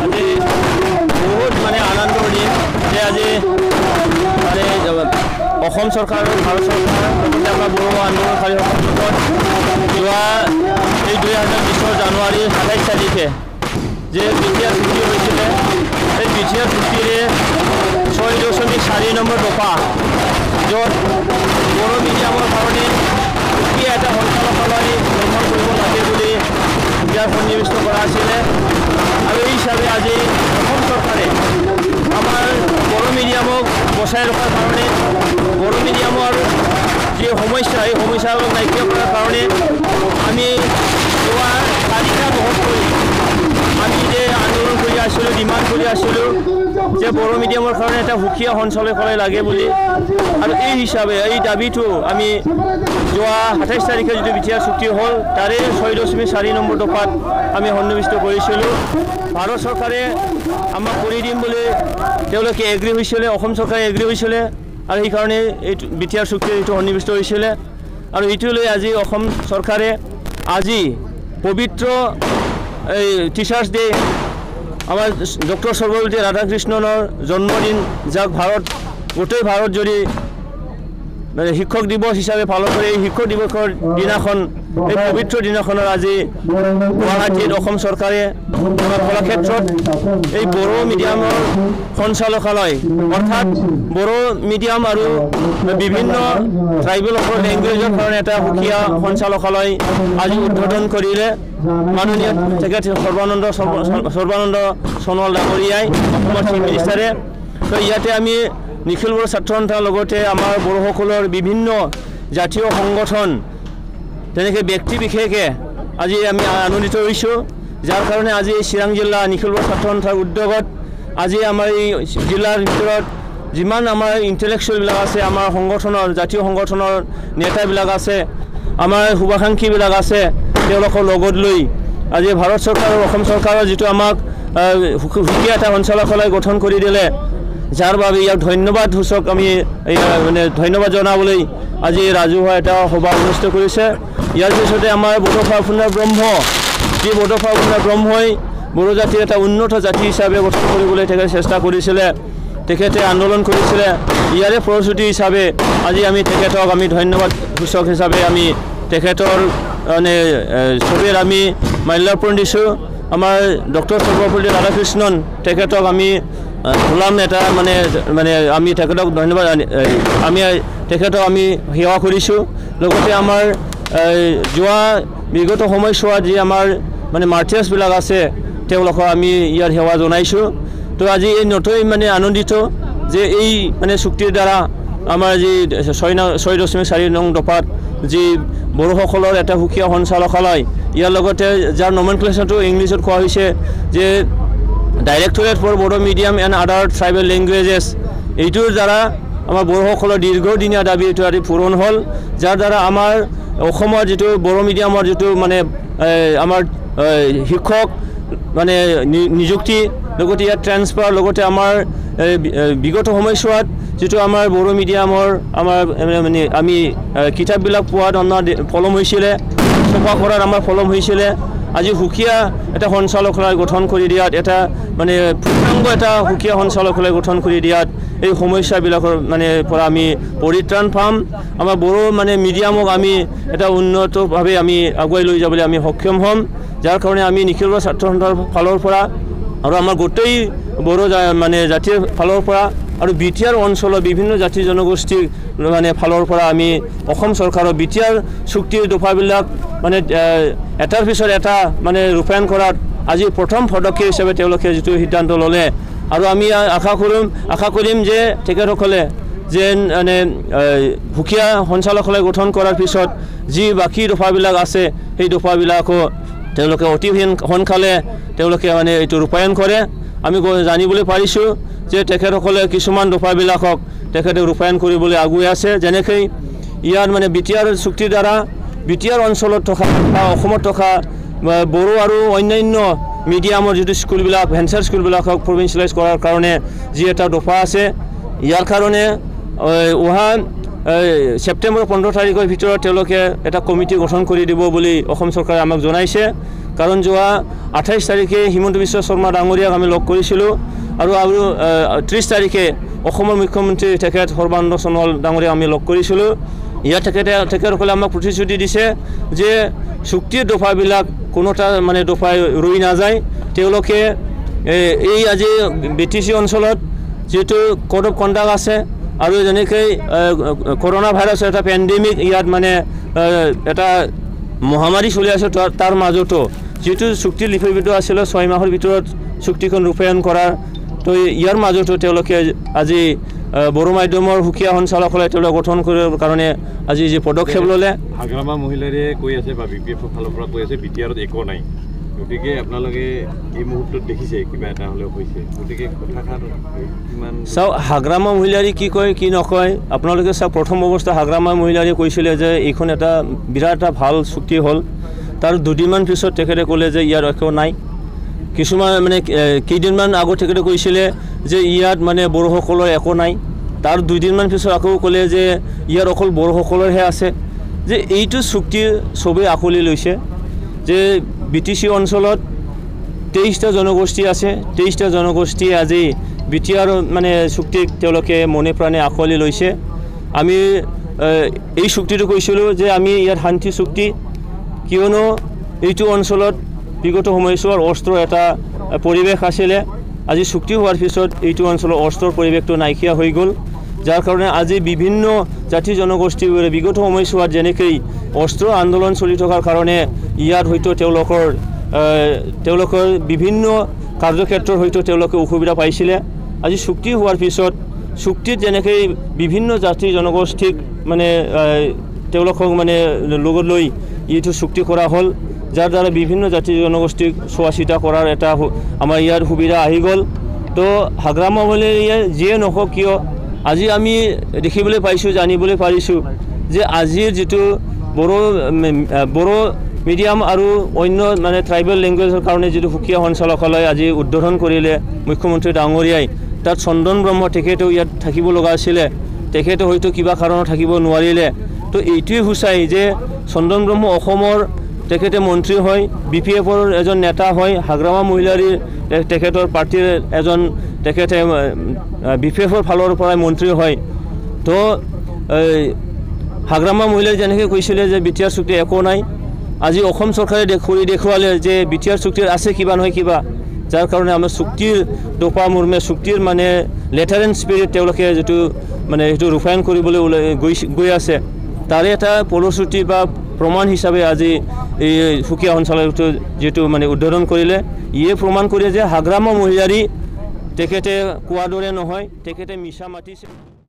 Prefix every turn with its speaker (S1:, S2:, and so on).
S1: আজি বহুত মানে আনন্দৰ দিন যে আজি মানে অসম চৰকাৰ আৰু ভাৰত চৰকাৰ লগতে আমাৰ বড়ো আন্দোলনকাৰীসকলৰ লগত যোৱা এই 2020 জানুৱাৰী 27 তাৰিখে যে বিটিআৰ চুক্তি হৈছিলে এই বিটিআৰ চুক্তিৰে 6.4 নম্বৰ দফা য'ত বড়ো মিডিয়ামৰ কাৰণে কি এটা সঞ্চালকালয় নিৰ্মাণ কৰিব লাগে বুলি ইয়াৰ সন্নিৱিষ্ট কৰা আছিলে আৰু এই হিচাপে আজি অসম চৰকাৰে আমাৰ বড়ো মিডিয়ামক বচাই ৰখাৰ কাৰণে বড়ো মিডিয়ামৰ যি সমস্যা এই সমস্যাবোৰ নাইকিয়া কৰাৰ কাৰণে আমি যোৱা তালিকা বহন কৰি আমি যে আন্দোলন কৰি আছিলোঁ ডিমাণ্ড কৰি আছিলোঁ যে বড়ো মিডিয়ামৰ কাৰণে এটা সুকীয়া সঞ্চালকালয় লাগে বুলি আৰু এই হিচাপে এই দাবীটো আমি যোৱা 27 তাৰিখে যিটো বিটিআৰ চুক্তি হ'ল তাৰে 6.4 নম্বৰ দফাত আমি সন্নিৱিষ্ট কৰিছিলোঁ ভাৰত চৰকাৰে আমাক কৰি দিম বুলি তেওঁলোকে এগ্ৰী হৈছিলে অসম চৰকাৰে এগ্ৰী হৈছিলে আৰু সেইকাৰণে এই বিটিআৰ চুক্তি এইটো সন্নিৱিষ্ট হৈছিলে আৰু এইটো লৈ আজি অসম চৰকাৰে আজি পবিত্ৰ এই টিচাৰ্ছ ডে আমাৰ ডক্টৰ সৰ্বপল্লী ৰাধাকৃষ্ণনৰ জন্মদিন যাক গোটেই ভাৰত যদি শিক্ষক দিৱস হিচাপে পালন কৰে এই শিক্ষক দিৱসৰ দিনাখন এই পবিত্ৰ দিনাখনৰ আজি গুৱাহাটীত অসম চৰকাৰে কলাক্ষেত্ৰত এই বড়ো মিডিয়ামৰ সঞ্চালকালয় অৰ্থাৎ বড়ো মিডিয়াম আৰু বিভিন্ন ট্ৰাইবেল লেংগুৱেজৰ কাৰণে এটা সুকীয়া সঞ্চালকালয় আজি উদ্বোধন কৰিলে মাননীয় তেখেত সৰ্বানন্দ সোণোৱাল ডাঙৰীয়াই অসমৰ চিফ মিনিষ্টাৰে তো ইয়াতে আমি নিখিল বড়ো ছাত্ৰ সন্থাৰ লগতে আমাৰ বড়োসকলৰ বিভিন্ন জাতীয় সংগঠন তেনেকৈ ব্যক্তি বিশেষে আজি আমি আনন্দিত হৈছোঁ যাৰ কাৰণে আজি চিৰাং জিলা নিখিল বড়ো ছাত্ৰ সন্থাৰ উদ্যোগত আজি আমাৰ এই জিলাৰ ভিতৰত যিমান আমাৰ ইণ্টেলেকচুৱেলবিলাক আছে আমাৰ সংগঠনৰ জাতীয় সংগঠনৰ নেতাবিলাক আছে আমাৰ শুভাকাংক্ষীবিলাক আছে তেওঁলোকৰ লগত লৈ আজি ভাৰত চৰকাৰ আৰু অসম চৰকাৰৰ যিটো আমাক সুকীয়া এটা সঞ্চালকালয় গঠন কৰি দিলে যাৰ বাবে ইয়াক ধন্যবাদ সূচক আমি মানে ধন্যবাদ জনাবলৈ আজি ৰাজহুৱা এটা সভা অনুষ্ঠিত কৰিছে ইয়াৰ পিছতে আমাৰ বড়োফা ফুকন ব্ৰহ্ম যি বড়োফা ফুকন ব্ৰহ্মই বড়ো জাতিৰ এটা উন্নত জাতি হিচাপে গঠন কৰিবলৈ তেখেতে চেষ্টা কৰিছিলে তেখেতে আন্দোলন কৰিছিলে ইয়াৰে ফলশ্ৰুতি হিচাপে আজি আমি তেখেতক আমি ধন্যবাদ সূচক হিচাপে আমি তেখেতৰ মানে ছবিৰ আমি মাল্যাৰ্পণ দিছোঁ আমাৰ ডক্টৰ সৰ্বপল্লী ৰাধাকৃষ্ণন তেখেতক আমি গোলাম এটা মানে আমি তেখেতক ধন্যবাদ আমি তেখেতক আমি সেৱা কৰিছোঁ লগতে আমাৰ যোৱা বিগত সময়ছোৱাত যি আমাৰ মানে মাৰ্টিয়াৰ্ছবিলাক আছে তেওঁলোকক আমি ইয়াৰ সেৱা জনাইছোঁ তো আজি এই নতুন মানে আনন্দিত যে এই মানে চুক্তিৰ দ্বাৰা আমাৰ যি 6.4 নং দফাত যি বড়োসকলৰ এটা সুকীয়া সঞ্চালকালয় ইয়াৰ লগতে যাৰ নমেনক্লেচাৰটো ইংলিছত কোৱা হৈছে যে directorate for Bodo medium and other tribal languages এইটোৰ দ্বাৰা আমাৰ বড়োসকলৰ দীৰ্ঘদিনীয়া দাবী এইটো আজি পূৰণ হ'ল যাৰ দ্বাৰা আমাৰ অসমৰ যিটো বড়ো মিডিয়ামৰ যিটো মানে আমাৰ শিক্ষক মানে নিযুক্তি লগতে ইয়াত ট্ৰেন্সফাৰ লগতে আমাৰ বিগত সময়ছোৱাত যেটো আমাৰ বড়ো মিডিয়ামৰ আমাৰ মানে আমি কিতাপবিলাক পোৱাত ফলম হৈছিলে চফা কৰাৰ আমাৰ ফলম হৈছিলে আজি সুকীয়া এটা সঞ্চালকালয় গঠন কৰি দিয়াত এটা মানে পূৰ্ণাংগ এটা সুকীয়া সঞ্চালকালয় গঠন কৰি দিয়াত এই সমস্যাবিলাকৰ মানে পৰা আমি পৰিত্ৰাণ পাম আমাৰ বড়ো মানে মিডিয়ামক আমি এটা উন্নতভাৱে আমি আগুৱাই লৈ যাবলৈ আমি সক্ষম হ'ম যাৰ কাৰণে আমি নিখিল বড়ো ছাত্ৰ সন্থাৰ ফালৰ পৰা আৰু আমাৰ গোটেই বড়ো মানে জাতিৰ ফালৰ পৰা আৰু বিটিআৰ অঞ্চলৰ বিভিন্ন জাতি জনগোষ্ঠীৰ মানে ফালৰ পৰা আমি অসম চৰকাৰৰ বিটিআৰ চুক্তিৰ দফাবিলাক মানে এটাৰ পিছত এটা মানে ৰূপায়ণ কৰাত আজি প্ৰথম পদক্ষেপ হিচাপে তেওঁলোকে যিটো সিদ্ধান্ত ল'লে আৰু আমি আশা কৰিম যে তেখেতসকলে যে মানে সুকীয়া সঞ্চালকালয় গঠন কৰাৰ পিছত যি বাকী দফাবিলাক আছে সেই দফাবিলাকো তেওঁলোকে অতি সোনকালে তেওঁলোকে মানে এইটো ৰূপায়ণ কৰে আমি জানিবলৈ পাৰিছোঁ যে তেখেতসকলে কিছুমান দফাবিলাকক তেখেতে ৰূপায়ণ কৰিবলৈ আগুৱাই আছে যেনেকৈ ইয়াৰ মানে বিটিআৰ চুক্তিৰ দ্বাৰা বিটিআৰ অঞ্চলত থকা অসমত থকা বড়ো আৰু অন্যান্য মিডিয়ামৰ যিটো স্কুলবিলাক ভেঞ্চাৰ স্কুলবিলাকক প্ৰভিন্সিয়েলাইজ কৰাৰ কাৰণে যি এটা দফা আছে ইয়াৰ কাৰণে অহা ছেপ্টেম্বৰ 15 তাৰিখৰ ভিতৰত তেওঁলোকে এটা কমিটি গঠন কৰি দিব বুলি অসম চৰকাৰে আমাক জনাইছে কাৰণ যোৱা 28 তাৰিখে হিমন্ত বিশ্ব শৰ্মা ডাঙৰীয়াক আমি লগ কৰিছিলোঁ আৰু 30 তাৰিখে অসমৰ মুখ্যমন্ত্ৰী তেখেত সৰ্বানন্দ সোণোৱাল ডাঙৰীয়াক আমি লগ কৰিছিলোঁ ইয়াত তেখেতসকলে আমাক প্ৰতিশ্ৰুতি দিছে যে চুক্তিৰ দফাবিলাক কোনোটা মানে দফাই ৰৈ নাযায় তেওঁলোকে এই আজি BTC অঞ্চলত যেটো কোড অফ কন্ডাক্ট আছে আৰু যেনেকৈ কৰোনা ভাইৰাছৰ এটা পেণ্ডেমিক ইয়াত মানে এটা মহামাৰী চলি আছে তাৰ মাজতো যেটো চুক্তি লিপিবদ্ধ আছিল 6 মাহৰ ভিতৰত চুক্তিখন ৰূপায়ণ কৰাৰ তো ইয়াৰ মাজতো তেওঁলোকে আজি বড়ো মাধ্যমৰ সুকীয়া সঞ্চালকালয় তেওঁলোক গঠন কৰাৰ কাৰণে আজি যে পদক্ষেপ ল'লে
S2: হাগ্ৰামা মহিলাৰে কৈ আছে বা BPF ফালৰ পৰা কৈ আছে বিটিআৰত একো নাই গতিকে আপোনালোকে এই মুহূৰ্তত দেখিছে কিবা এটা হ'লেও হৈছে গতিকে কথাখাৰ কিমান
S1: চাও হাগ্ৰামা মহিলাৰে কি কয় কি নকয় আপোনালোকে চাও প্ৰথম অৱস্থা হাগ্ৰামা মহিলাৰে কৈছিলে যে এইখন এটা বিৰাট এটা ভাল চুক্তি হ'ল তাৰ দুদিনমান পিছত তেখেতে ক'লে যে ইয়াৰ একো নাই কিছুমান মানে কেইদিনমান আগত তেখেতে কৈছিলে যে ইয়াত মানে বড়োসকলৰ একো নাই তাৰ দুদিনমান পিছত আকৌ ক'লে যে ইয়াৰ অকল বড়োসকলৰহে আছে যে এইটো চুক্তি সবে আকলি লৈছে যে BTC অঞ্চলত 23টা জনগোষ্ঠী আছে 23টা জনগোষ্ঠী আজি BTR মানে চুক্তিক তেওঁলোকে মনে প্ৰাণে আকলি লৈছে আমি এই চুক্তিটো কৈছিলোঁ যে আমি ইয়াত শান্তি চুক্তি কিয়নো এইটো অঞ্চলত বিগত সময়ছোৱাৰ অস্ত্ৰ এটা পৰিৱেশ আছিলে আজি চুক্তি হোৱাৰ পিছত এইটো অঞ্চলৰ অস্ত্ৰৰ পৰিৱেশটো নাইকিয়া হৈ গ'ল যাৰ কাৰণে আজি বিভিন্ন জাতি জনগোষ্ঠীবোৰে বিগত সময়ছোৱাত যেনেকৈ অস্ত্ৰ আন্দোলন চলি থকাৰ কাৰণে ইয়াত হয়তো তেওঁলোকৰ বিভিন্ন কাৰ্যক্ষেত্ৰৰ হয়তো তেওঁলোকে অসুবিধা পাইছিলে আজি চুক্তি হোৱাৰ পিছত চুক্তিত যেনেকৈ বিভিন্ন জাতি জনগোষ্ঠীক মানে তেওঁলোকক মানে লগত লৈ এইটো চুক্তি কৰা হ'ল যাৰ দ্বাৰা বিভিন্ন জাতি জনগোষ্ঠীক চোৱা চিতা কৰাৰ এটা আমাৰ ইয়াৰ সুবিধা আহি গ'ল তো হাগ্ৰামা মহিলায়ে যিয়ে নহওক কিয় আজি আমি দেখিবলৈ পাইছোঁ জানিবলৈ পাৰিছোঁ যে আজিৰ যেটো বড়ো মিডিয়াম আৰু অন্য মানে ট্ৰাইবেল লেংগুৱেজৰ কাৰণে যেটো সুকীয়া সঞ্চালকালয় আজি উদ্বোধন কৰিলে মুখ্যমন্ত্ৰী ডাঙৰীয়াই তাত চন্দন ব্ৰহ্ম তেখেতেও ইয়াত থাকিব লগা আছিলে তেখেতে হয়তো কিবা কাৰণত থাকিব নোৱাৰিলে তো এইটোৱে হুচাই যে চন্দন ব্ৰহ্ম অসমৰ তেখেতে মন্ত্ৰী হয় BPFৰ এজন নেতা হয় হাগ্ৰামা মহিলাৰী তেখেতৰ পাৰ্টিৰ এজন তেখেতে BPFৰ ফালৰ পৰা মন্ত্ৰী হয় তো হাগ্ৰামা মহিলাই যেনেকৈ কৈছিলে যে BTR চুক্তি একো নাই আজি অসম চৰকাৰে দেখুৱালে যে BTR চুক্তিৰ আছে কিবা নহয় কিবা যাৰ কাৰণে আমাৰ চুক্তিৰ দফা মৰ্মে চুক্তিৰ মানে লেটাৰ এণ্ড স্পিৰিট তেওঁলোকে যেটো মানে সেইটো ৰূপায়ণ কৰিবলৈ গৈ আছে তাৰে এটা ফলশ্ৰুতি বা প্ৰমাণ হিচাপে আজি এই সুকীয়া সঞ্চালকালয়টো যেটো মানে উদ্বোধন কৰিলে ইয়ে প্ৰমাণ কৰে যে হাগ্ৰামা মহিলাৰী তেখেতে কোৱাৰ দৰে নহয় তেখেতে মিছা মাতিছে